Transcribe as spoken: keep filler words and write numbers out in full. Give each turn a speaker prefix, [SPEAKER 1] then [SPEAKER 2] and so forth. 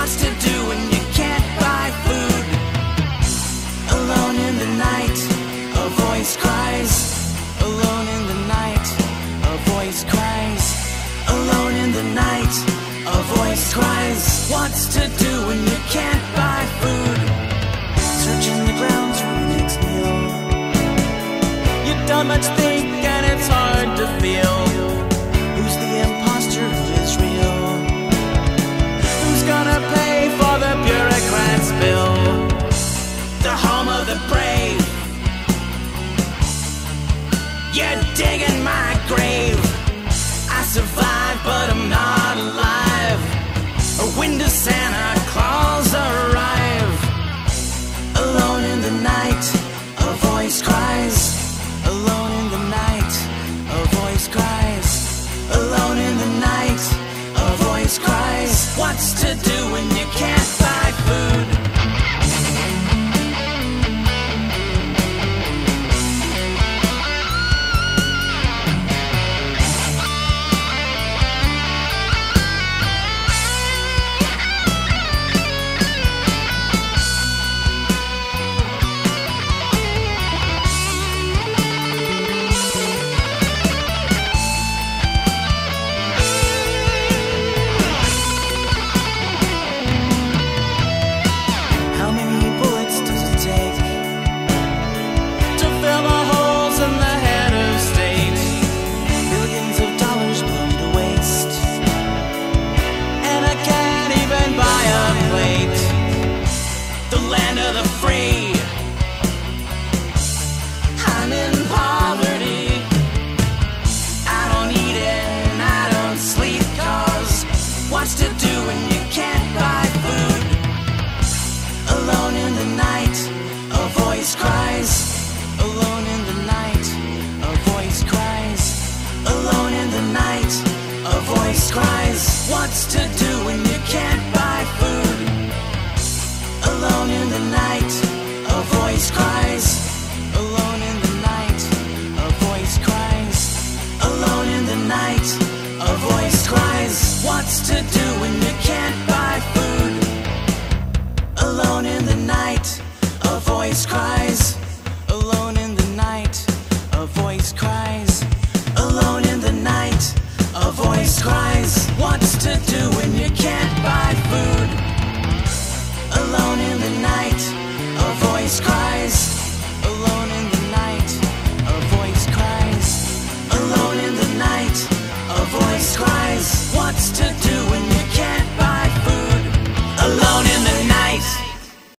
[SPEAKER 1] what's to do when you can't buy food? Alone in the night, a voice cries. Alone in the night, a voice cries. Alone in the night, a voice cries. What's to do when you can't buy food? Searching the grounds for the next meal. You don't much think and it's hard to feel. Who's the imposter who is real? Who's gonna pay for the bureaucrat's bill? The home of the brave. You're digging my grave. I survived, but I'm not alive. When does Santa Claus arrive? Alone in the night, a voice cries. Alone in the night, a voice cries. Alone in the night, a voice cries. What's to do when you can't buy food? What's to do when you can't buy food? Alone in the night, a voice cries. Alone in the night, a voice cries. Alone in the night, a voice cries. What's to do when you can't buy food? Alone in the night, a voice cries. Alone in the night, a voice cries. Alone in the night, a voice cries. What's to do?